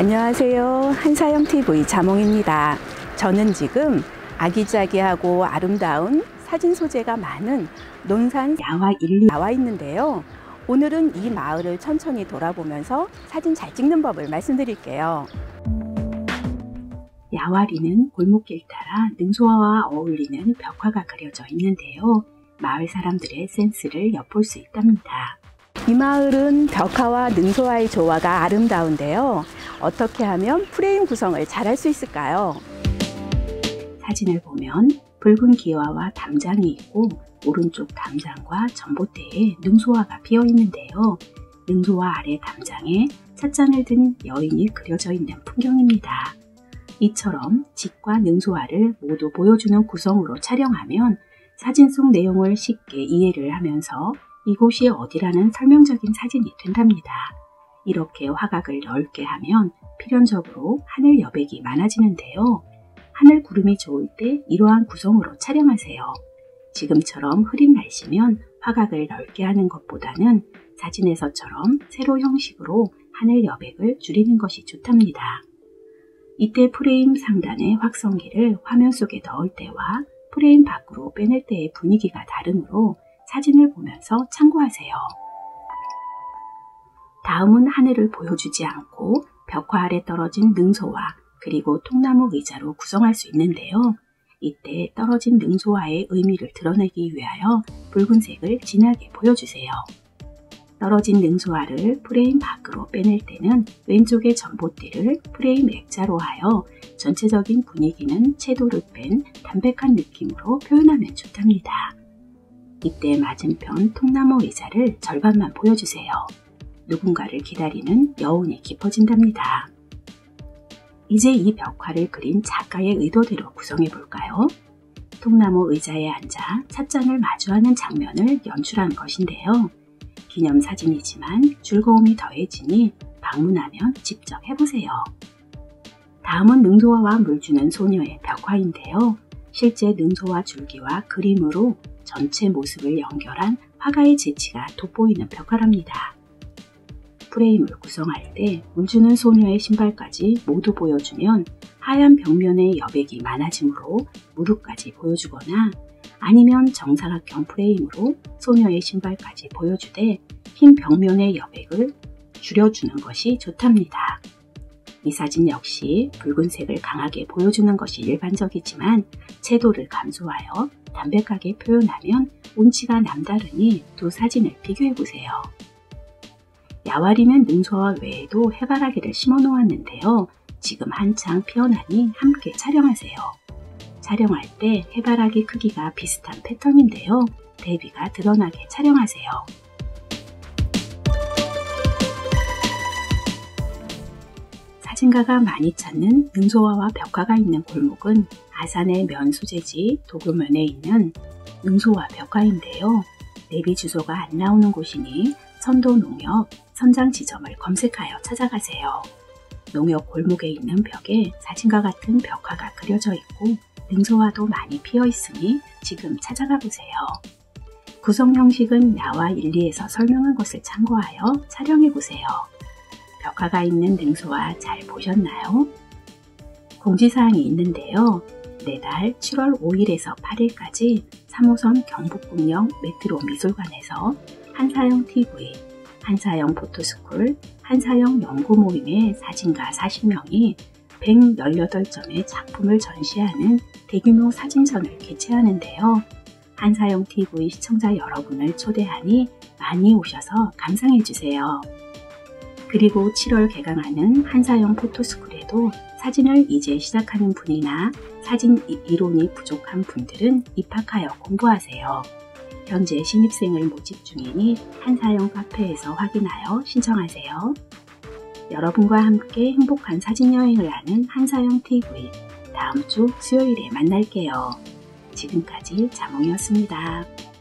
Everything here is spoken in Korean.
안녕하세요. 한사영TV 자몽입니다. 저는 지금 아기자기하고 아름다운 사진 소재가 많은 논산 야화 1리 나와 있는데요. 오늘은 이 마을을 천천히 돌아보면서 사진 잘 찍는 법을 말씀드릴게요. 야화리는 골목길 따라 능소화와 어울리는 벽화가 그려져 있는데요. 마을 사람들의 센스를 엿볼 수 있답니다. 이 마을은 벽화와 능소화의 조화가 아름다운데요. 어떻게 하면 프레임 구성을 잘할 수 있을까요? 사진을 보면 붉은 기와와 담장이 있고 오른쪽 담장과 전봇대에 능소화가 피어 있는데요. 능소화 아래 담장에 찻잔을 든 여인이 그려져 있는 풍경입니다. 이처럼 집과 능소화를 모두 보여주는 구성으로 촬영하면 사진 속 내용을 쉽게 이해를 하면서 이곳이 어디라는 설명적인 사진이 된답니다. 이렇게 화각을 넓게 하면 필연적으로 하늘 여백이 많아지는데요. 하늘 구름이 좋을 때 이러한 구성으로 촬영하세요. 지금처럼 흐린 날씨면 화각을 넓게 하는 것보다는 사진에서처럼 세로 형식으로 하늘 여백을 줄이는 것이 좋답니다. 이때 프레임 상단의 확성기를 화면 속에 넣을 때와 프레임 밖으로 빼낼 때의 분위기가 다르므로 사진을 보면서 참고하세요. 다음은 하늘을 보여주지 않고 벽화 아래 떨어진 능소화 그리고 통나무 의자로 구성할 수 있는데요. 이때 떨어진 능소화의 의미를 드러내기 위하여 붉은색을 진하게 보여주세요. 떨어진 능소화를 프레임 밖으로 빼낼 때는 왼쪽의 전봇대를 프레임 액자로 하여 전체적인 분위기는 채도를 뺀 담백한 느낌으로 표현하면 좋답니다. 이때 맞은편 통나무 의자를 절반만 보여주세요. 누군가를 기다리는 여운이 깊어진답니다. 이제 이 벽화를 그린 작가의 의도대로 구성해 볼까요? 통나무 의자에 앉아 찻잔을 마주하는 장면을 연출한 것인데요. 기념사진이지만 즐거움이 더해지니 방문하면 직접 해보세요. 다음은 능소화와 물 주는 소녀의 벽화인데요. 실제 능소화 줄기와 그림으로 전체 모습을 연결한 화가의 재치가 돋보이는 벽화랍니다. 프레임을 구성할 때 물주는 소녀의 신발까지 모두 보여주면 하얀 벽면의 여백이 많아지므로 무릎까지 보여주거나 아니면 정사각형 프레임으로 소녀의 신발까지 보여주되 흰 벽면의 여백을 줄여주는 것이 좋답니다. 이 사진 역시 붉은색을 강하게 보여주는 것이 일반적이지만 채도를 감소하여 담백하게 표현하면 운치가 남다르니 두 사진을 비교해보세요. 야화리는 능소화 외에도 해바라기를 심어 놓았는데요. 지금 한창 피어나니 함께 촬영하세요. 촬영할 때 해바라기 크기가 비슷한 패턴인데요. 대비가 드러나게 촬영하세요. 사진가가 많이 찾는 능소화와 벽화가 있는 골목은 아산의 면 소재지 도교면에 있는 능소화 벽화인데요. 내비 주소가 안 나오는 곳이니 선도농협 선장 지점을 검색하여 찾아가세요. 농협 골목에 있는 벽에 사진과 같은 벽화가 그려져 있고 능소화도 많이 피어 있으니 지금 찾아가 보세요. 구성 형식은 야화 1리에서 설명한 것을 참고하여 촬영해 보세요. 벽화가 있는 능소화 잘 보셨나요? 공지사항이 있는데요. 내달 7월 5일에서 8일까지 3호선 경북군역 메트로 미술관에서 한사영TV, 한사영 포토스쿨, 한사영 연구모임의 사진가 40명이 118점의 작품을 전시하는 대규모 사진전을 개최하는데요. 한사영TV 시청자 여러분을 초대하니 많이 오셔서 감상해주세요. 그리고 7월 개강하는 한사영 포토스쿨에도 사진을 이제 시작하는 분이나 사진 이론이 부족한 분들은 입학하여 공부하세요. 현재 신입생을 모집 중이니 한사영 카페에서 확인하여 신청하세요. 여러분과 함께 행복한 사진여행을 하는 한사영TV 다음 주 수요일에 만날게요. 지금까지 자몽이었습니다.